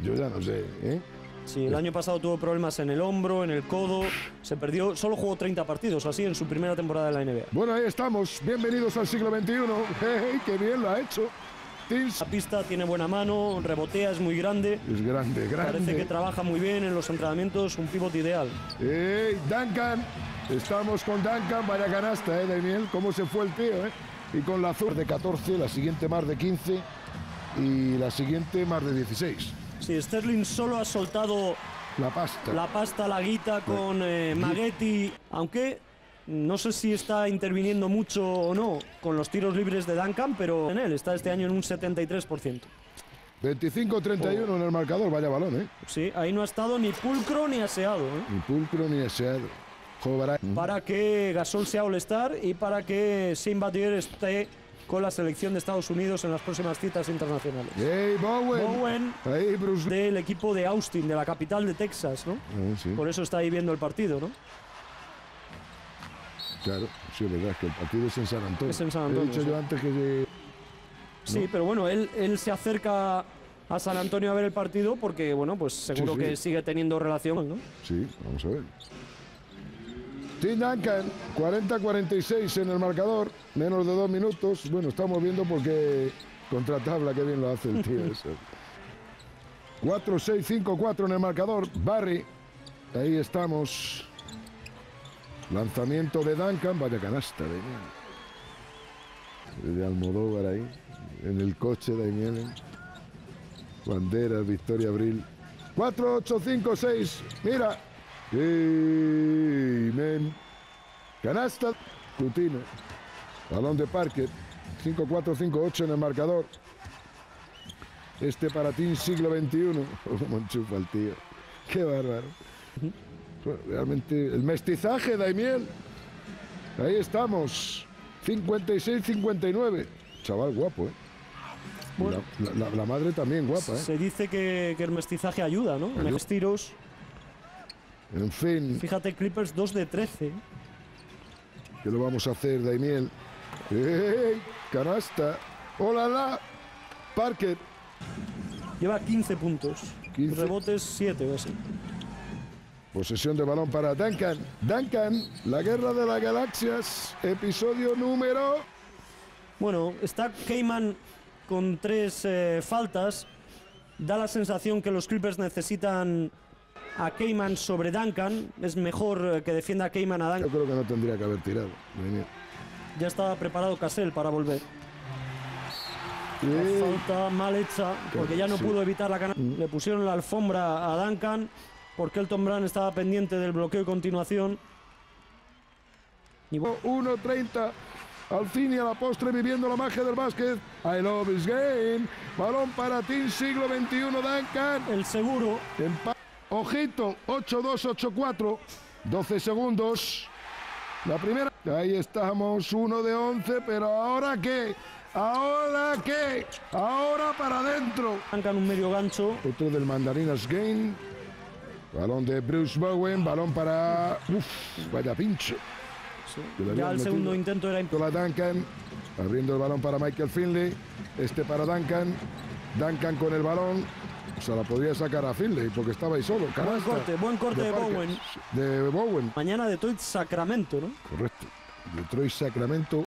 yo ya no sé, ¿eh? Sí, el año pasado tuvo problemas en el hombro, en el codo, se perdió, solo jugó 30 partidos o así en su primera temporada de la NBA. Bueno, ahí estamos, bienvenidos al siglo XXI. ¡Hey, qué bien lo ha hecho! Tins. La pista tiene buena mano, rebotea, es muy grande. Es grande, grande. Parece que trabaja muy bien en los entrenamientos, un pívot ideal. ¡Hey, Duncan! Estamos con Duncan, vaya canasta, Daniel, cómo se fue el tío, Y con la azul de 14, la siguiente más de 15 y la siguiente más de 16. Sí, Sterling solo ha soltado La pasta, la guita con Maggetti, aunque no sé si está interviniendo mucho o no con los tiros libres de Duncan, pero en él está este año en un 73%. 25-31 en el marcador, vaya balón, Sí, ahí no ha estado ni pulcro ni aseado. Ni pulcro ni aseado. Para que Gasol sea All-Star y para que Shane Battier esté con la selección de Estados Unidos en las próximas citas internacionales. ¡Hey, Bowen! Ahí, Bruce. Del equipo de Austin, de la capital de Texas, ¿no? Sí. Por eso está ahí viendo el partido, ¿no? Claro, sí, es verdad, que el partido es en San Antonio. Es en San Antonio. He dicho yo antes que... Sí, ¿no? Pero bueno, él se acerca a San Antonio a ver el partido porque, bueno, pues seguro que sigue teniendo relación, ¿no? Sí, vamos a ver. Tim Duncan, 40-46 en el marcador, menos de 2 minutos. Bueno, estamos viendo porque contra tabla, qué bien lo hace el tío eso. 4-6-5-4 en el marcador. Barry, ahí estamos. Lanzamiento de Duncan, vaya canasta, de Almodóvar ahí, en el coche de Daniel. Banderas, Victoria Abril. 4-8-5-6, mira. Men. Canasta, Coutinho. Balón de Parker. 5-4-5-8 en el marcador. Este para Team siglo XXI. Como enchufa el tío. Qué bárbaro. Realmente el mestizaje, Daimiel. Ahí estamos. 56-59. Chaval guapo, Bueno, la madre también guapa, Se dice que el mestizaje ayuda, ¿no? En los tiros. En fin. Fíjate, Clippers 2 de 13. ¿Qué lo vamos a hacer, Daimiel? ¡Hey! Canasta. ¡Hola! Parker. Lleva 15 puntos. 15. Rebotes 7 o así. Posesión de balón para Duncan. Duncan, la guerra de las galaxias. Episodio número... Bueno, está Cayman con 3 faltas. Da la sensación que los Clippers necesitan a Cayman sobre Duncan. Es mejor que defienda a Cayman a Duncan. Yo creo que no tendría que haber tirado. Ya estaba preparado Cassell para volver. La falta mal hecha, porque ya no pudo evitar la canasta. Le pusieron la alfombra a Duncan, porque Elton Brand estaba pendiente del bloqueo y continuación. 1-30. Al fin y a la postre viviendo la magia del básquet. I love this game. Balón para Team siglo XXI, Duncan. El seguro. Ojito, 8-2, 8-4. 12 segundos. La primera. Ahí estamos, 1 de 11. Pero ¿ahora qué? ¿Ahora qué? Ahora para adentro. Duncan un medio gancho. Otro del Mandarinas Game. Balón de Bruce Bowen. Balón para... vaya pinche. Ya el segundo intento era la Duncan, abriendo el balón para Michael Finley, para Duncan, Duncan con el balón, o sea, la podría sacar a Finley porque estaba ahí solo. Buen corte de Bowen. De Bowen. Mañana Detroit Sacramento, ¿no? Correcto. Detroit Sacramento.